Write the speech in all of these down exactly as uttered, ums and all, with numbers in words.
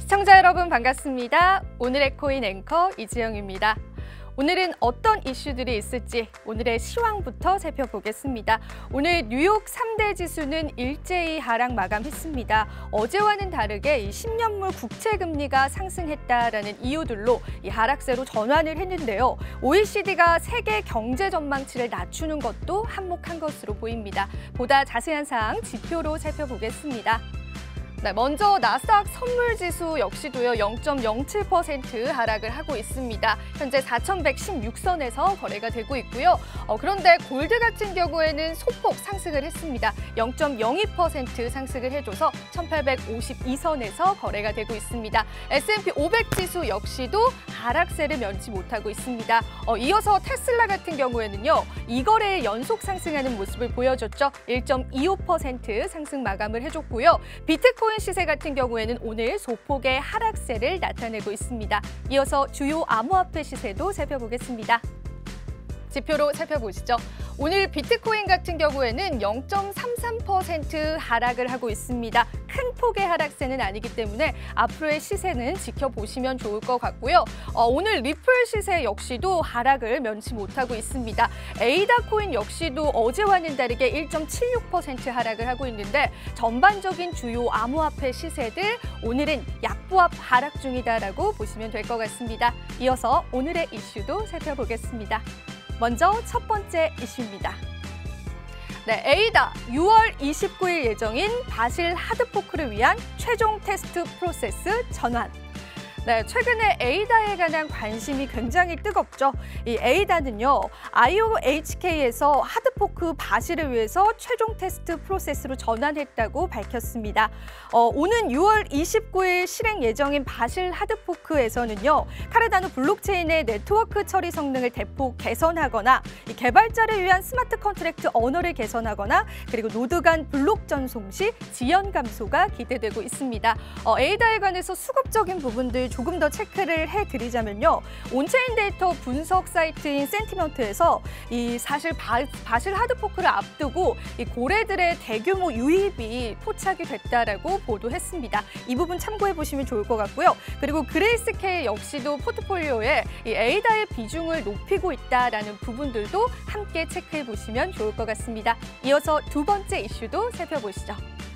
시청자 여러분 반갑습니다. 오늘의 코인 앵커 이지영입니다. 오늘은 어떤 이슈들이 있을지 오늘의 시황부터 살펴보겠습니다. 오늘 뉴욕 삼 대 지수는 일제히 하락 마감했습니다. 어제와는 다르게 이 십 년물 국채 금리가 상승했다라는 이유들로 이 하락세로 전환을 했는데요. 오이시디가 세계 경제 전망치를 낮추는 것도 한몫한 것으로 보입니다. 보다 자세한 사항 지표로 살펴보겠습니다. 네, 먼저 나스닥 선물지수 역시도요 영 점 영칠 퍼센트 하락을 하고 있습니다. 현재 사천백십육 선에서 거래가 되고 있고요. 어, 그런데 골드 같은 경우에는 소폭 상승을 했습니다. 영 점 영이 퍼센트 상승을 해줘서 천팔백오십이 선에서 거래가 되고 있습니다. 에스 앤 피 오백 지수 역시도 하락세를 면치 못하고 있습니다. 어, 이어서 테슬라 같은 경우에는요 이 거래에 연속 상승하는 모습을 보여줬죠. 일 점 이오 퍼센트 상승 마감을 해줬고요. 비트코인 시세 같은 경우에는 오늘 소폭의 하락세를 나타내고 있습니다. 이어서 주요 암호화폐 시세도 살펴보겠습니다. 지표로 살펴보시죠. 오늘 비트코인 같은 경우에는 영 점 삼삼 퍼센트 하락을 하고 있습니다. 큰 폭의 하락세는 아니기 때문에 앞으로의 시세는 지켜보시면 좋을 것 같고요. 어, 오늘 리플 시세 역시도 하락을 면치 못하고 있습니다. 에이다 코인 역시도 어제와는 다르게 일 점 칠육 퍼센트 하락을 하고 있는데 전반적인 주요 암호화폐 시세들 오늘은 약보합 하락 중이다라고 보시면 될 것 같습니다. 이어서 오늘의 이슈도 살펴보겠습니다. 먼저 첫 번째 이슈입니다. 네, 에이다 유월 이십구일 예정인 바실 하드포크를 위한 최종 테스트 프로세스 전환. 네, 최근에 에이다에 관한 관심이 굉장히 뜨겁죠. 이 에이다는요, 아이 오 에이치 케이에서 하드포크 바실을 위해서 최종 테스트 프로세스로 전환했다고 밝혔습니다. 어, 오는 유월 이십구일 실행 예정인 바실 하드포크에서는요, 카르다노 블록체인의 네트워크 처리 성능을 대폭 개선하거나 이 개발자를 위한 스마트 컨트랙트 언어를 개선하거나 그리고 노드 간 블록 전송 시 지연 감소가 기대되고 있습니다. 어, 에이다에 관해서 수급적인 부분들 조금 더 체크를 해드리자면요. 온체인 데이터 분석 사이트인 센티먼트에서 이 사실 바, 바실 하드포크를 앞두고 이 고래들의 대규모 유입이 포착이 됐다라고 보도했습니다. 이 부분 참고해 보시면 좋을 것 같고요. 그리고 그레이스케일 역시도 포트폴리오에 이 에이다의 비중을 높이고 있다라는 부분들도 함께 체크해 보시면 좋을 것 같습니다. 이어서 두 번째 이슈도 살펴보시죠.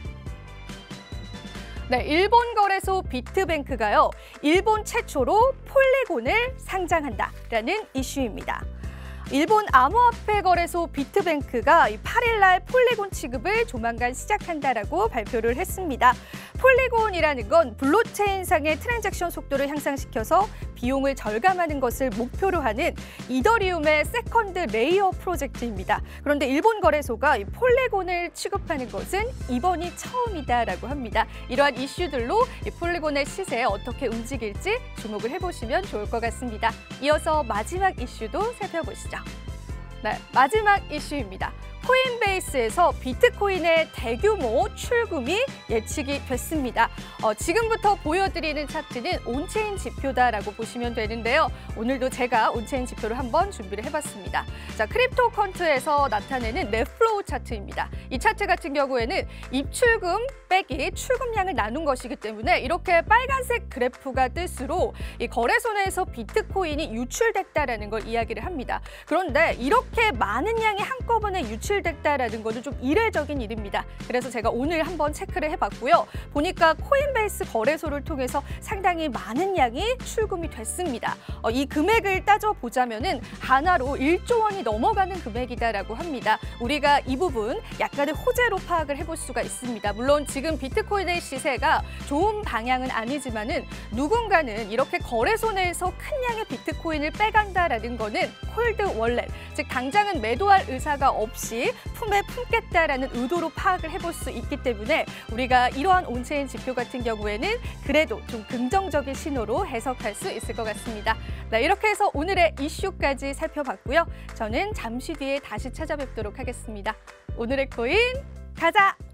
네, 일본 거래소 비트뱅크가요, 일본 최초로 폴리곤을 상장한다라는 이슈입니다. 일본 암호화폐 거래소 비트뱅크가 팔일 날 폴리곤 취급을 조만간 시작한다라고 발표를 했습니다. 폴리곤이라는 건 블록체인상의 트랜잭션 속도를 향상시켜서 비용을 절감하는 것을 목표로 하는 이더리움의 세컨드 레이어 프로젝트입니다. 그런데 일본 거래소가 이 폴리곤을 취급하는 것은 이번이 처음이다라고 합니다. 이러한 이슈들로 이 폴리곤의 시세 어떻게 움직일지 주목을 해보시면 좋을 것 같습니다. 이어서 마지막 이슈도 살펴보시죠. 네, 마지막 이슈입니다. 코인베이스에서 비트코인의 대규모 출금이 예측이 됐습니다. 어, 지금부터 보여드리는 차트는 온체인 지표다라고 보시면 되는데요. 오늘도 제가 온체인 지표를 한번 준비를 해봤습니다. 자, 크립토컨트에서 나타내는 넷플로우 차트입니다. 이 차트 같은 경우에는 입출금 빼기 출금량을 나눈 것이기 때문에 이렇게 빨간색 그래프가 뜰수록 이 거래소 내에서 비트코인이 유출됐다라는 걸 이야기를 합니다. 그런데 이렇게 많은 양이 한꺼번에 유출 됐다라는 것은 좀 이례적인 일입니다. 그래서 제가 오늘 한번 체크를 해봤고요. 보니까 코인베이스 거래소를 통해서 상당히 많은 양이 출금이 됐습니다. 어, 이 금액을 따져보자면은 하나로 일조 원이 넘어가는 금액이다라고 합니다. 우리가 이 부분 약간의 호재로 파악을 해볼 수가 있습니다. 물론 지금 비트코인의 시세가 좋은 방향은 아니지만은 누군가는 이렇게 거래소 내에서 큰 양의 비트코인을 빼간다라는 거는 콜드 월렛, 즉 당장은 매도할 의사가 없이 품에 품겠다라는 의도로 파악을 해볼 수 있기 때문에 우리가 이러한 온체인 지표 같은 경우에는 그래도 좀 긍정적인 신호로 해석할 수 있을 것 같습니다. 네, 이렇게 해서 오늘의 이슈까지 살펴봤고요. 저는 잠시 뒤에 다시 찾아뵙도록 하겠습니다. 오늘의 코인 가자!